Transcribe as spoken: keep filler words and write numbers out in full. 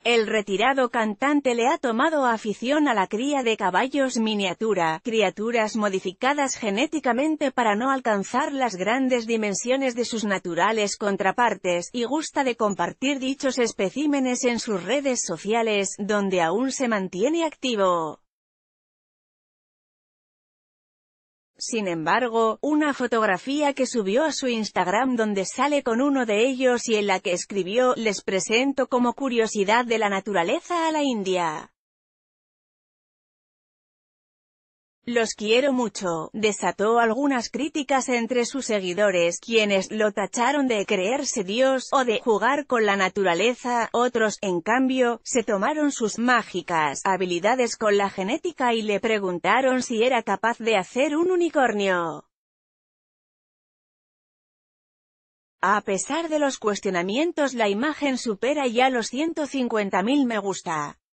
El retirado cantante le ha tomado afición a la cría de caballos miniatura, criaturas modificadas genéticamente para no alcanzar las grandes dimensiones de sus naturales contrapartes, y gusta de compartir dichos especímenes en sus redes sociales, donde aún se mantiene activo. Sin embargo, una fotografía que subió a su Instagram donde sale con uno de ellos y en la que escribió: "Les presento como curiosidad de la naturaleza a la India. Los quiero mucho", desató algunas críticas entre sus seguidores, quienes lo tacharon de creerse Dios o de jugar con la naturaleza. Otros, en cambio, se tomaron sus mágicas habilidades con la genética y le preguntaron si era capaz de hacer un unicornio. A pesar de los cuestionamientos, la imagen supera ya los ciento cincuenta mil me gusta.